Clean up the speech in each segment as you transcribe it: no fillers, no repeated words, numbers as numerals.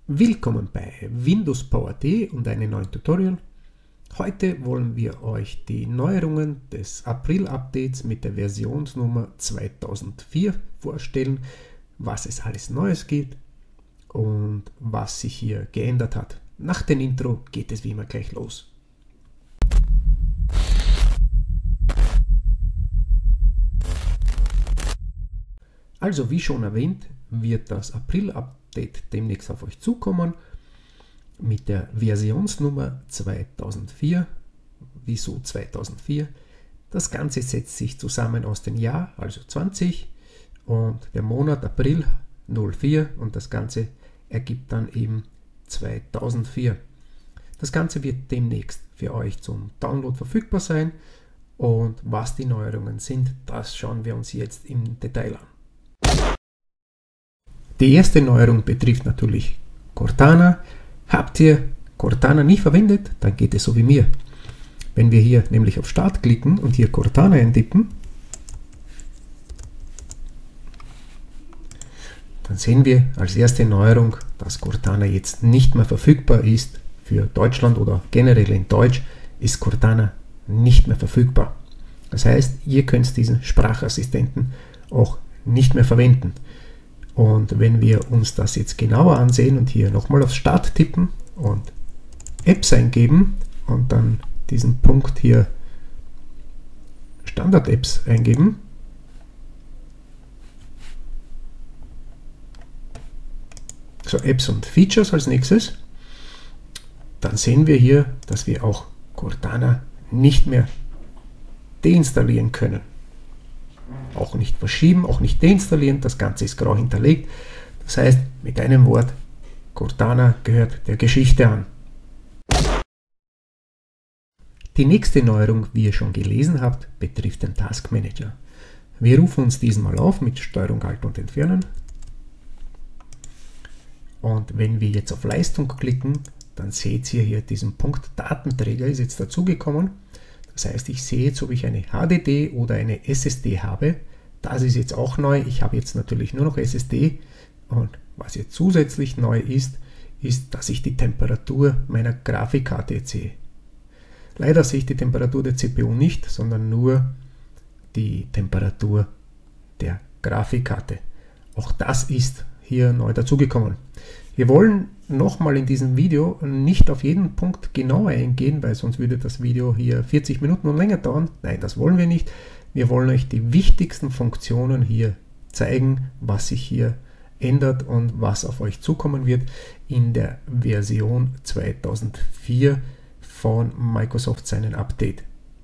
Willkommen bei Windows Power.de und einem neuen Tutorial. Heute wollen wir euch die Neuerungen des April-Updates mit der Versionsnummer 2004 vorstellen, was es alles Neues gibt und was sich hier geändert hat. Nach dem Intro geht es wie immer gleich los. Also wie schon erwähnt, wird das April-Update demnächst auf euch zukommen mit der Versionsnummer 2004. Wieso 2004? Das Ganze setzt sich zusammen aus dem Jahr, also 20, und der Monat April 04 und das Ganze ergibt dann eben 2004. Das Ganze wird demnächst für euch zum Download verfügbar sein und was die Neuerungen sind, das schauen wir uns jetzt im Detail an. Die erste Neuerung betrifft natürlich Cortana. Habt ihr Cortana nie verwendet, dann geht es so wie mir. Wenn wir hier nämlich auf Start klicken und hier Cortana eintippen, dann sehen wir als erste Neuerung, dass Cortana jetzt nicht mehr verfügbar ist. Für Deutschland oder generell in Deutsch ist Cortana nicht mehr verfügbar. Das heißt, ihr könnt diesen Sprachassistenten auch nicht mehr verwenden. Und wenn wir uns das jetzt genauer ansehen und hier nochmal auf Start tippen und Apps eingeben und dann diesen Punkt hier Standard-Apps eingeben, so Apps und Features als nächstes, dann sehen wir hier, dass wir auch Cortana nicht mehr deinstallieren können. Auch nicht verschieben, auch nicht deinstallieren, das Ganze ist grau hinterlegt. Das heißt, mit einem Wort, Cortana gehört der Geschichte an. Die nächste Neuerung, wie ihr schon gelesen habt, betrifft den Task Manager. Wir rufen uns diesen mal auf mit STRG Alt und Entfernen. Und wenn wir jetzt auf Leistung klicken, dann seht ihr hier diesen Punkt Datenträger ist jetzt dazugekommen. Das heißt, ich sehe jetzt, ob ich eine HDD oder eine SSD habe. Das ist jetzt auch neu. Ich habe jetzt natürlich nur noch SSD. Und was jetzt zusätzlich neu ist, ist, dass ich die Temperatur meiner Grafikkarte jetzt sehe. Leider sehe ich die Temperatur der CPU nicht, sondern nur die Temperatur der Grafikkarte. Auch das ist hier neu dazugekommen. Wir wollen nochmal in diesem Video nicht auf jeden Punkt genauer eingehen, weil sonst würde das Video hier 40 Minuten und länger dauern. Nein, das wollen wir nicht. Wir wollen euch die wichtigsten Funktionen hier zeigen, was sich hier ändert und was auf euch zukommen wird in der Version 2004 von Microsoft seinen Update.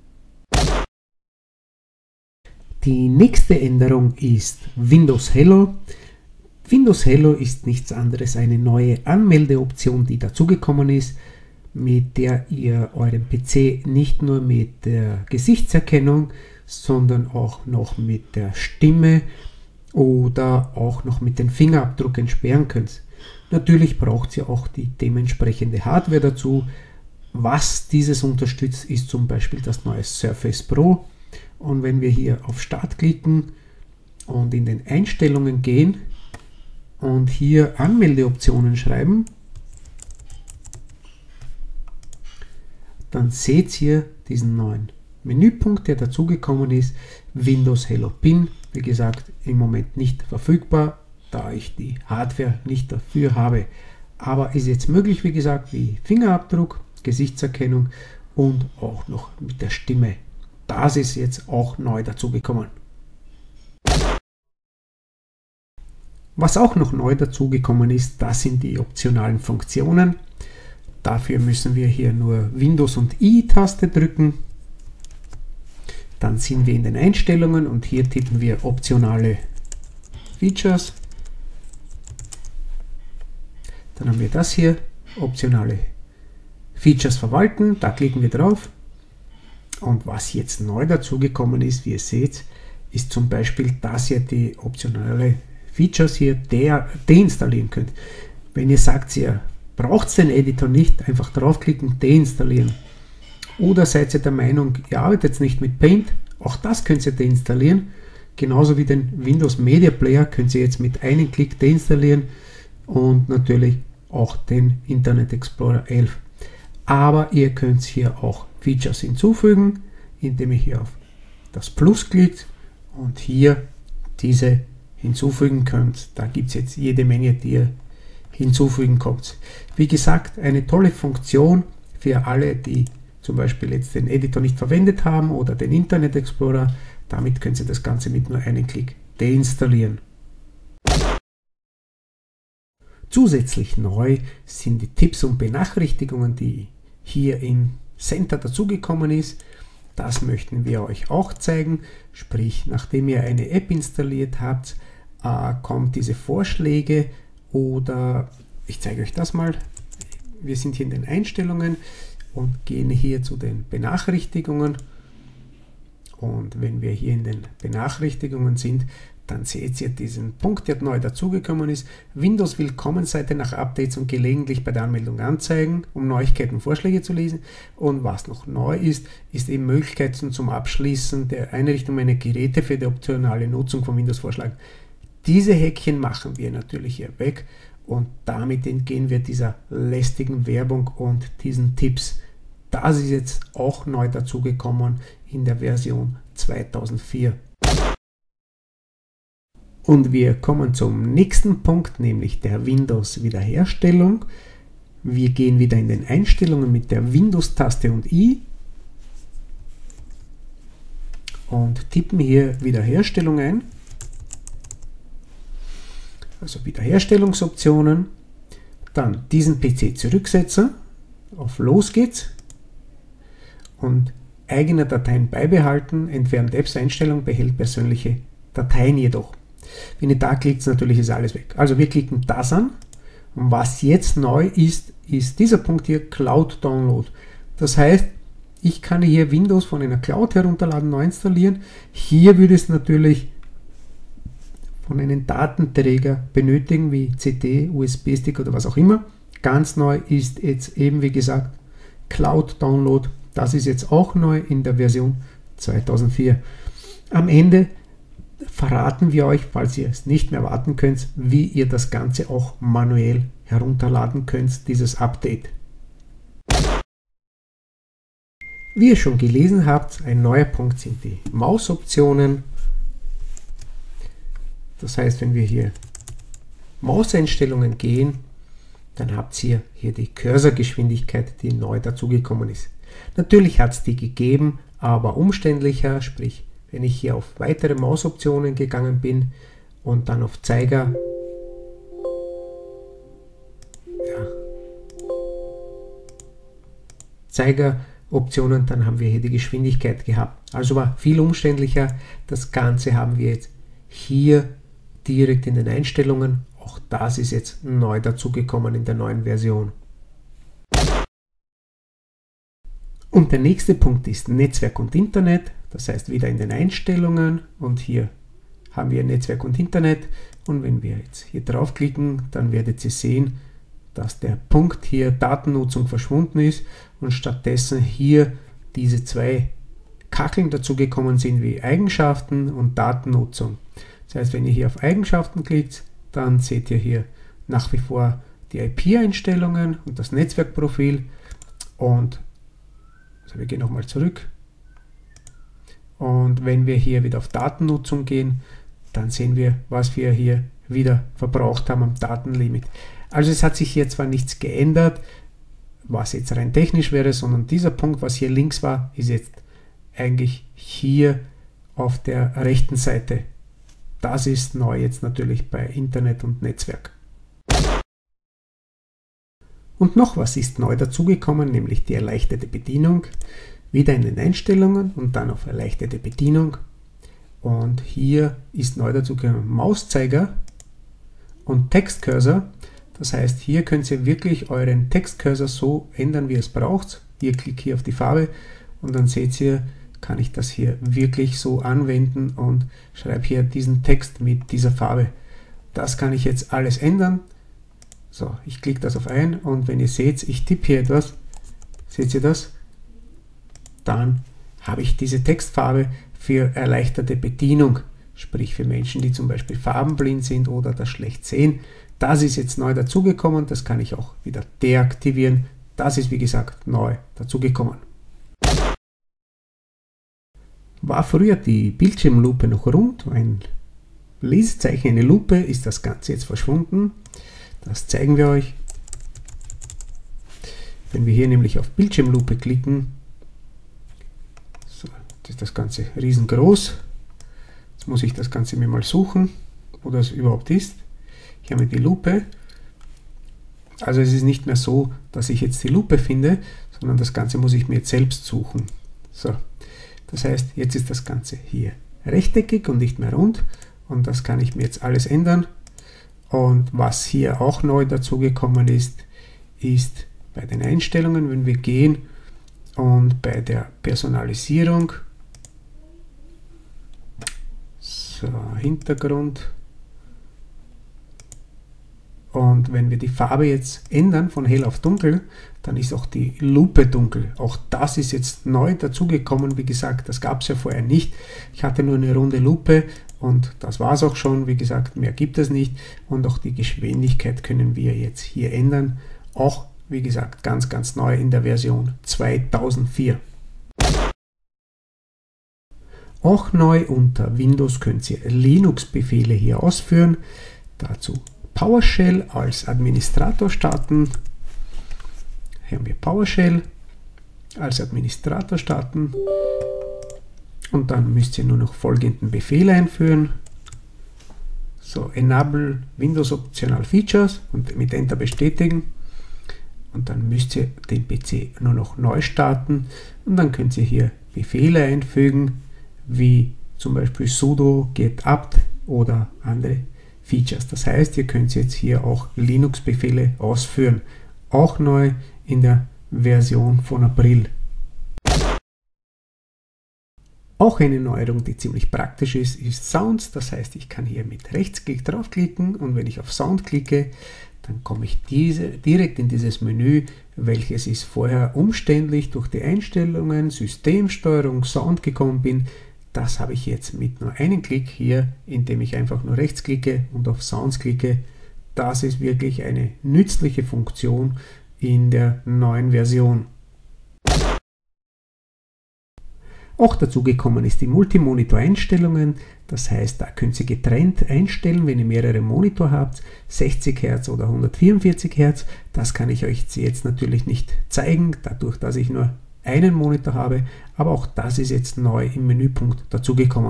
Die nächste Änderung ist Windows Hello. Windows Hello ist nichts anderes eine neue Anmeldeoption, die dazugekommen ist, mit der ihr euren PC nicht nur mit der Gesichtserkennung, sondern auch noch mit der Stimme oder auch noch mit dem Fingerabdruck entsperren könnt. Natürlich braucht ihr auch die dementsprechende Hardware dazu. Was dieses unterstützt, ist zum Beispiel das neue Surface Pro. Und wenn wir hier auf Start klicken und in den Einstellungen gehen, und hier Anmeldeoptionen schreiben, dann seht ihr diesen neuen Menüpunkt, der dazugekommen ist, Windows Hello PIN, wie gesagt, im Moment nicht verfügbar, da ich die Hardware nicht dafür habe, aber ist jetzt möglich, wie gesagt, wie Fingerabdruck, Gesichtserkennung und auch noch mit der Stimme. Das ist jetzt auch neu dazugekommen. Was auch noch neu dazugekommen ist, das sind die optionalen Funktionen. Dafür müssen wir hier nur Windows und I-Taste drücken. Dann sind wir in den Einstellungen und hier tippen wir optionale Features. Dann haben wir das hier, optionale Features verwalten. Da klicken wir drauf. Und was jetzt neu dazugekommen ist, wie ihr seht, ist zum Beispiel, dass ihr die optionale Features hier deinstallieren könnt. Wenn ihr sagt, ihr braucht den Editor nicht, einfach draufklicken, deinstallieren. Oder seid ihr der Meinung, ihr arbeitet nicht mit Paint, auch das könnt ihr deinstallieren. Genauso wie den Windows Media Player könnt ihr jetzt mit einem Klick deinstallieren und natürlich auch den Internet Explorer 11. Aber ihr könnt hier auch Features hinzufügen, indem ihr hier auf das Plus klickt und hier diese hinzufügen könnt. Da gibt es jetzt jede Menge, die ihr hinzufügen könnt. Wie gesagt, eine tolle Funktion für alle, die zum Beispiel jetzt den Editor nicht verwendet haben oder den Internet Explorer. Damit können Sie das Ganze mit nur einem Klick deinstallieren. Zusätzlich neu sind die Tipps und Benachrichtigungen, die hier im Center dazugekommen ist. Das möchten wir euch auch zeigen. Sprich, nachdem ihr eine App installiert habt, kommen diese Vorschläge oder ich zeige euch das mal. Wir sind hier in den Einstellungen und gehen hier zu den Benachrichtigungen. Und wenn wir hier in den Benachrichtigungen sind, dann seht ihr diesen Punkt, der neu dazugekommen ist. Windows Willkommenseite nach Updates und gelegentlich bei der Anmeldung anzeigen, um Neuigkeiten und Vorschläge zu lesen. Und was noch neu ist, ist eben Möglichkeiten zum Abschließen der Einrichtung meiner Geräte für die optionale Nutzung von Windows vorschlagen. Diese Häkchen machen wir natürlich hier weg und damit entgehen wir dieser lästigen Werbung und diesen Tipps. Das ist jetzt auch neu dazugekommen in der Version 2004. Und wir kommen zum nächsten Punkt, nämlich der Windows-Wiederherstellung. Wir gehen wieder in den Einstellungen mit der Windows-Taste und I und tippen hier Wiederherstellung ein. Also Wiederherstellungsoptionen, dann diesen PC zurücksetzen, auf Los geht's und eigene Dateien beibehalten, entfernt Apps-Einstellung, behält persönliche Dateien jedoch. Wenn ihr da klickt, natürlich ist alles weg. Also wir klicken das an und was jetzt neu ist, ist dieser Punkt hier Cloud Download. Das heißt, ich kann hier Windows von einer Cloud herunterladen, neu installieren. Hier würde es natürlich von einem Datenträger benötigen, wie CD, USB-Stick oder was auch immer. Ganz neu ist jetzt eben, wie gesagt, Cloud Download. Das ist jetzt auch neu in der Version 2004. Am Ende verraten wir euch, falls ihr es nicht mehr warten könnt, wie ihr das Ganze auch manuell herunterladen könnt, dieses Update. Wie ihr schon gelesen habt, ein neuer Punkt sind die Mausoptionen. Das heißt, wenn wir hier Mauseinstellungen gehen, dann habt ihr hier die Cursorgeschwindigkeit, die neu dazugekommen ist. Natürlich hat es die gegeben, aber umständlicher, sprich, wenn ich hier auf weitere Mausoptionen gegangen bin und dann auf Zeiger, Zeigeroptionen, dann haben wir hier die Geschwindigkeit gehabt. Also war viel umständlicher. Das Ganze haben wir jetzt hier direkt in den Einstellungen. Auch das ist jetzt neu dazugekommen in der neuen Version. Und der nächste Punkt ist Netzwerk und Internet. Das heißt wieder in den Einstellungen und hier haben wir Netzwerk und Internet. Und wenn wir jetzt hier draufklicken, dann werdet ihr sehen, dass der Punkt hier Datennutzung verschwunden ist und stattdessen hier diese zwei Kacheln dazugekommen sind wie Eigenschaften und Datennutzung. Das heißt, wenn ihr hier auf Eigenschaften klickt, dann seht ihr hier nach wie vor die IP-Einstellungen und das Netzwerkprofil. Und also wir gehen nochmal zurück. Und wenn wir hier wieder auf Datennutzung gehen, dann sehen wir, was wir hier wieder verbraucht haben am Datenlimit. Also es hat sich hier zwar nichts geändert, was jetzt rein technisch wäre, sondern dieser Punkt, was hier links war, ist jetzt eigentlich hier auf der rechten Seite. Das ist neu jetzt natürlich bei Internet und Netzwerk. Und noch was ist neu dazugekommen, nämlich die erleichterte Bedienung. Wieder in den Einstellungen und dann auf erleichterte Bedienung. Und hier ist neu dazugekommen Mauszeiger und Textcursor. Das heißt, hier könnt ihr wirklich euren Textcursor so ändern, wie ihr es braucht. Ihr klickt hier auf die Farbe und dann seht ihr, kann ich das hier wirklich so anwenden und schreibe hier diesen Text mit dieser Farbe. Das kann ich jetzt alles ändern. So, ich klicke das auf ein und wenn ihr seht, ich tippe hier etwas, seht ihr das? Dann habe ich diese Textfarbe für erleichterte Bedienung, sprich für Menschen, die zum Beispiel farbenblind sind oder das schlecht sehen. Das ist jetzt neu dazugekommen, das kann ich auch wieder deaktivieren. Das ist wie gesagt neu dazugekommen. War früher die Bildschirmlupe noch rund, ein Lesezeichen, eine Lupe, ist das Ganze jetzt verschwunden. Das zeigen wir euch. Wenn wir hier nämlich auf Bildschirmlupe klicken, so, ist das Ganze riesengroß. Jetzt muss ich das Ganze mir mal suchen, wo das überhaupt ist. Hier haben wir die Lupe. Also es ist nicht mehr so, dass ich jetzt die Lupe finde, sondern das Ganze muss ich mir jetzt selbst suchen. So, das heißt, jetzt ist das Ganze hier rechteckig und nicht mehr rund. Und das kann ich mir jetzt alles ändern. Und was hier auch neu dazugekommen ist, ist bei den Einstellungen, wenn wir gehen und bei der Personalisierung, so, Hintergrund, und wenn wir die Farbe jetzt ändern von hell auf dunkel, dann ist auch die Lupe dunkel. Auch das ist jetzt neu dazugekommen. Wie gesagt, das gab es ja vorher nicht. Ich hatte nur eine runde Lupe und das war es auch schon. Wie gesagt, mehr gibt es nicht. Und auch die Geschwindigkeit können wir jetzt hier ändern. Auch, wie gesagt, ganz, ganz neu in der Version 2004. Auch neu unter Windows könnt ihr Linux-Befehle hier ausführen. Dazu PowerShell als Administrator starten. Hier haben wir PowerShell als Administrator starten. Und dann müsst ihr nur noch folgenden Befehl einführen. So, Enable Windows Optional Features und mit Enter bestätigen. Und dann müsst ihr den PC nur noch neu starten. Und dann könnt ihr hier Befehle einfügen, wie zum Beispiel sudo get apt oder andere Features. Das heißt, ihr könnt jetzt hier auch Linux-Befehle ausführen. Auch neu in der Version von April. Auch eine Neuerung, die ziemlich praktisch ist, ist Sounds. Das heißt, ich kann hier mit Rechtsklick draufklicken und wenn ich auf Sound klicke, dann komme ich direkt in dieses Menü, welches ist vorher umständlich durch die Einstellungen, Systemsteuerung, Sound gekommen bin. Das habe ich jetzt mit nur einem Klick hier, indem ich einfach nur rechts klicke und auf Sounds klicke. Das ist wirklich eine nützliche Funktion in der neuen Version. Auch dazu gekommen ist die Multimonitor-Einstellungen. Das heißt, da könnt ihr getrennt einstellen, wenn ihr mehrere Monitor habt, 60 Hertz oder 144 Hertz. Das kann ich euch jetzt natürlich nicht zeigen, dadurch, dass ich nur einen Monitor habe, aber auch das ist jetzt neu im Menüpunkt dazugekommen.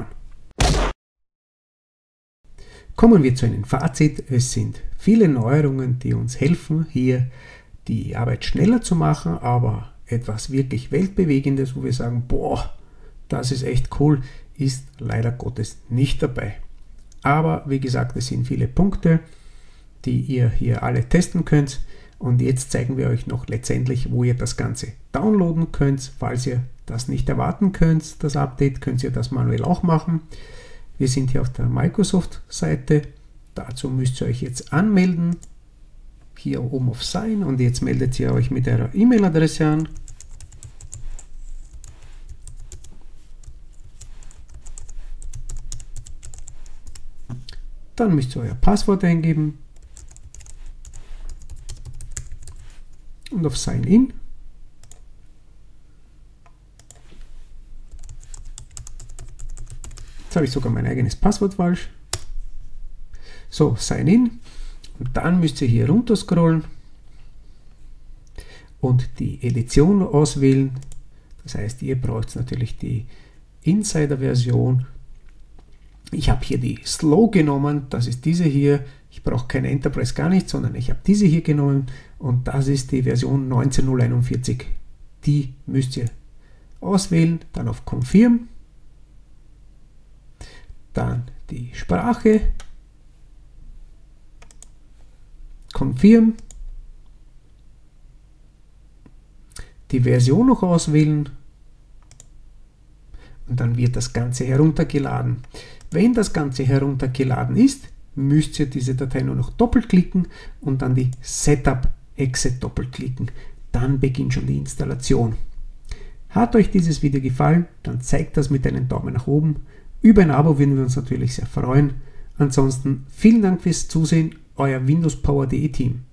Kommen wir zu einem Fazit. Es sind viele Neuerungen, die uns helfen, hier die Arbeit schneller zu machen, aber etwas wirklich Weltbewegendes, wo wir sagen, boah, das ist echt cool, ist leider Gottes nicht dabei. Aber wie gesagt, es sind viele Punkte, die ihr hier alle testen könnt. Und jetzt zeigen wir euch noch letztendlich, wo ihr das Ganze downloaden könnt. Falls ihr das nicht erwarten könnt, das Update, könnt ihr das manuell auch machen. Wir sind hier auf der Microsoft-Seite. Dazu müsst ihr euch jetzt anmelden. Hier oben auf Sign und jetzt meldet ihr euch mit eurer E-Mail-Adresse an. Dann müsst ihr euer Passwort eingeben. Und auf Sign In. Jetzt habe ich sogar mein eigenes Passwort falsch. So, Sign In. Und dann müsst ihr hier runter scrollen und die Edition auswählen. Das heißt, ihr braucht natürlich die Insider-Version. Ich habe hier die Slow genommen, das ist diese hier. Ich brauche keine Enterprise, gar nicht, sondern ich habe diese hier genommen und das ist die Version 19.041. Die müsst ihr auswählen, dann auf Confirm, dann die Sprache, Confirm, die Version noch auswählen und dann wird das Ganze heruntergeladen. Wenn das Ganze heruntergeladen ist, müsst ihr diese Datei nur noch doppelklicken und dann die Setup-Exe doppelklicken. Dann beginnt schon die Installation. Hat euch dieses Video gefallen, dann zeigt das mit einem Daumen nach oben. Über ein Abo würden wir uns natürlich sehr freuen. Ansonsten vielen Dank fürs Zusehen euer Windows Power.de Team.